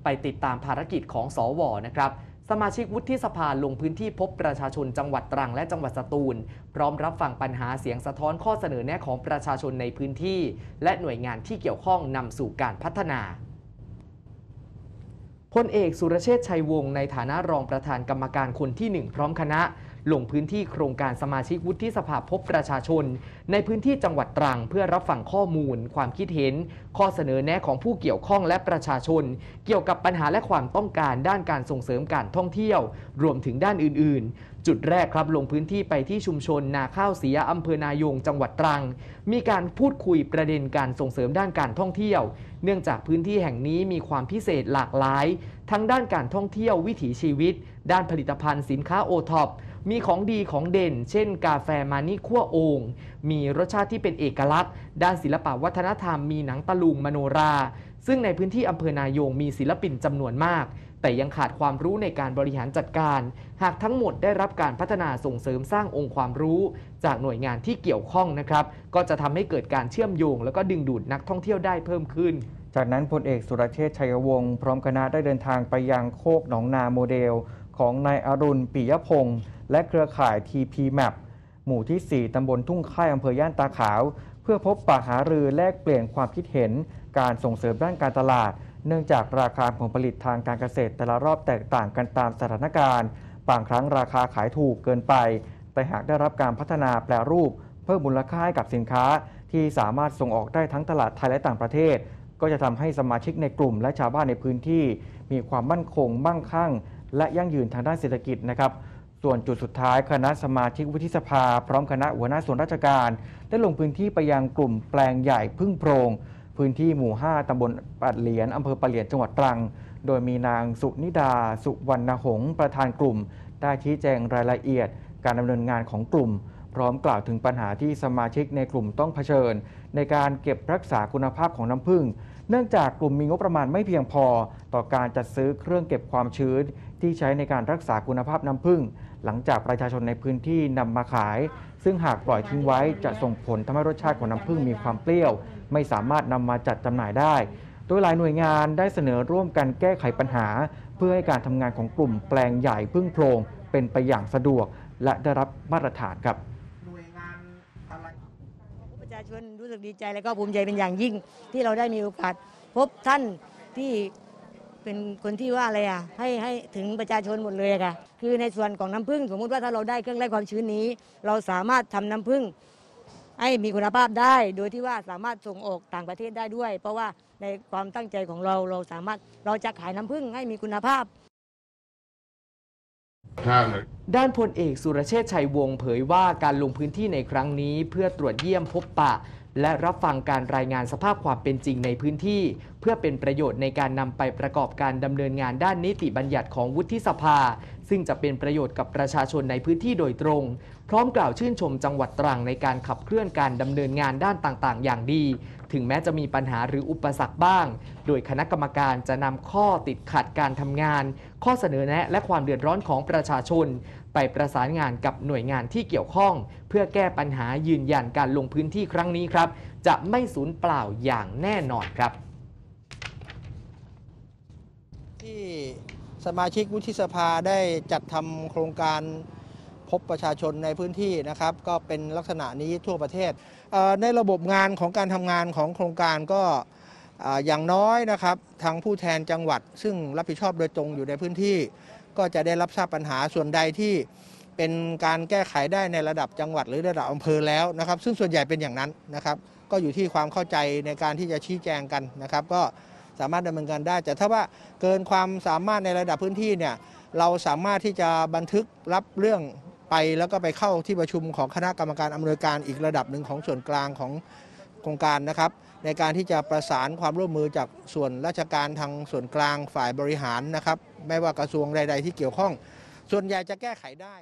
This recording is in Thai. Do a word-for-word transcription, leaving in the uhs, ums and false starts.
ไปติดตามภารกิจของสวนะครับสมาชิกวุฒิสภาลงพื้นที่พบประชาชนจังหวัดตรังและจังหวัดสตูลพร้อมรับฟังปัญหาเสียงสะท้อนข้อเสนอแนะของประชาชนในพื้นที่และหน่วยงานที่เกี่ยวข้องนำสู่การพัฒนาพลเอกสุรเชษฐ์ชัยวงศ์ในฐานะรองประธานกรรมการคนที่หนึ่งพร้อมคณะลงพื้นที่โครงการสมาชิกวุฒิสภาพบประชาชนในพื้นที่จังหวัดตรังเพื่อรับฟังข้อมูลความคิดเห็นข้อเสนอแนะของผู้เกี่ยวข้องและประชาชนเกี่ยวกับปัญหาและความต้องการด้านการส่งเสริมการท่องเที่ยวรวมถึงด้านอื่นๆจุดแรกครับลงพื้นที่ไปที่ชุมชนนาข้าวเสียอำเภอนายงจังหวัดตรังมีการพูดคุยประเด็นการส่งเสริมด้านการท่องเที่ยวเนื่องจากพื้นที่แห่งนี้มีความพิเศษหลากหลายทั้งด้านการท่องเที่ยววิถีชีวิตด้านผลิตภัณฑ์สินค้าโอท็อปมีของดีของเด่นเช่นกาแฟมานิคั่วโอ่งมีรสชาติที่เป็นเอกลักษณ์ด้านศิลปวัฒนธรรมมีหนังตะลุงมโนราซึ่งในพื้นที่อำเภอนายงมีศิลปินจำนวนมากแต่ยังขาดความรู้ในการบริหารจัดการหากทั้งหมดได้รับการพัฒนาส่งเสริมสร้างองค์ความรู้จากหน่วยงานที่เกี่ยวข้องนะครับก็จะทำให้เกิดการเชื่อมโยงแล้วก็ดึงดูดนักท่องเที่ยวได้เพิ่มขึ้นจากนั้นพลเอกสุรเชษฐ์ชัยวงศ์พร้อมคณะได้เดินทางไปยังโคกหนองนาโมเดลของนายอรุณปิยพงศ์และเครือข่าย ที พี แมป หมู่ที่ สี่ ตำบลทุ่งค่ายอำเภอย่านตาขาวเพื่อพบปะหารือแลกเปลี่ยนความคิดเห็นการส่งเสริมด้านการตลาดเนื่องจากราคาผลผลิตทางการเกษตรแต่ละรอบแตกต่างกันตามสถานการณ์บางครั้งราคาขายถูกเกินไปแต่หากได้รับการพัฒนาแปรรูปเพิ่มมูลค่าให้กับสินค้าที่สามารถส่งออกได้ทั้งตลาดไทยและต่างประเทศก็จะทำให้สมาชิกในกลุ่มและชาวบ้านในพื้นที่มีความมั่นคงมั่งคั่งและยั่งยืนทางด้านเศรษฐกิจนะครับส่วนจุดสุดท้ายคณะสมาชิกวุฒิสภาพร้อมคณะหัวหน้าส่วนราชการได้ลงพื้นที่ไปยังกลุ่มแปลงใหญ่พึ่งโพรงพื้นที่หมู่ ห้า ตำบลปะเหลียนอำเภอปะเหลียนจังหวัดตรังโดยมีนางสุนิดาสุวรรณหงษ์ประธานกลุ่มได้ชี้แจงรายละเอียดการดำเนินงานของกลุ่มพร้อมกล่าวถึงปัญหาที่สมาชิกในกลุ่มต้องเผชิญในการเก็บรักษาคุณภาพของน้ำผึ้งเนื่องจากกลุ่มมีงบประมาณไม่เพียงพอต่อการจัดซื้อเครื่องเก็บความชื้นที่ใช้ในการรักษาคุณภาพน้ำผึ้งหลังจากประชาชนในพื้นที่นำมาขายซึ่งหากปล่อยทิ้งไว้จะส่งผลทำให้รสชาติของน้ำผึ้งมีความเปรี้ยวไม่สามารถนำมาจัดจำหน่ายได้โดยหลายหน่วยงานได้เสนอร่วมกันแก้ไขปัญหาเพื่อให้การทำงานของกลุ่มแปลงใหญ่พึ่งโพรงเป็นไปอย่างสะดวกและได้รับมาตรฐานครับประชาชนรู้สึกดีใจและก็ภูมิใจเป็นอย่างยิ่งที่เราได้มีโอกาสพบท่านที่เป็นคนที่ว่าอะไรอ่ะให้ให้ถึงประชาชนหมดเลยค่ะคือในส่วนของน้ำผึ้งสมมุติว่าถ้าเราได้เครื่องไล่ความชื้นนี้เราสามารถทำน้ำผึ้งให้มีคุณภาพได้โดยที่ว่าสามารถส่งออกต่างประเทศได้ด้วยเพราะว่าในความตั้งใจของเราเราสามารถเราจะขายน้ำผึ้งให้มีคุณภาพด้านพลเอกสุรเชษฐ์ชัยวงศ์เผยว่าการลงพื้นที่ในครั้งนี้เพื่อตรวจเยี่ยมพบปะและรับฟังการรายงานสภาพความเป็นจริงในพื้นที่เพื่อเป็นประโยชน์ในการนำไปประกอบการดำเนินงานด้านนิติบัญญัติของวุฒิสภาซึ่งจะเป็นประโยชน์กับประชาชนในพื้นที่โดยตรงพร้อมกล่าวชื่นชมจังหวัดตรังในการขับเคลื่อนการดำเนินงานด้านต่างๆอย่างดีถึงแม้จะมีปัญหาหรืออุปสรรคบ้างโดยคณะกรรมการจะนำข้อติดขัดการทำงานข้อเสนอแนะและความเดือดร้อนของประชาชนไปประสานงานกับหน่วยงานที่เกี่ยวข้องเพื่อแก้ปัญหายืนยันการลงพื้นที่ครั้งนี้ครับจะไม่สูญเปล่าอย่างแน่นอนครับที่สมาชิกวุฒิสภาได้จัดทำโครงการพบประชาชนในพื้นที่นะครับก็เป็นลักษณะนี้ทั่วประเทศในระบบงานของการทำงานของโครงการก็อย่างน้อยนะครับทางผู้แทนจังหวัดซึ่งรับผิดชอบโดยตรงอยู่ในพื้นที่ก็จะได้รับทราบปัญหาส่วนใดที่เป็นการแก้ไขได้ในระดับจังหวัดหรือระดับอำเภอแล้วนะครับซึ่งส่วนใหญ่เป็นอย่างนั้นนะครับก็อยู่ที่ความเข้าใจในการที่จะชี้แจงกันนะครับก็สามารถดำเนินการได้แต่ถ้าว่าเกินความสามารถในระดับพื้นที่เนี่ยเราสามารถที่จะบันทึกรับเรื่องไปแล้วก็ไปเข้าที่ประชุมของคณะกรรมการอำนวยการอีกระดับหนึ่งของส่วนกลางของโครงการนะครับในการที่จะประสานความร่วมมือจากส่วนราชการทางส่วนกลางฝ่ายบริหารนะครับไม่ว่ากระทรวงใดๆที่เกี่ยวข้องส่วนใหญ่จะแก้ไขได้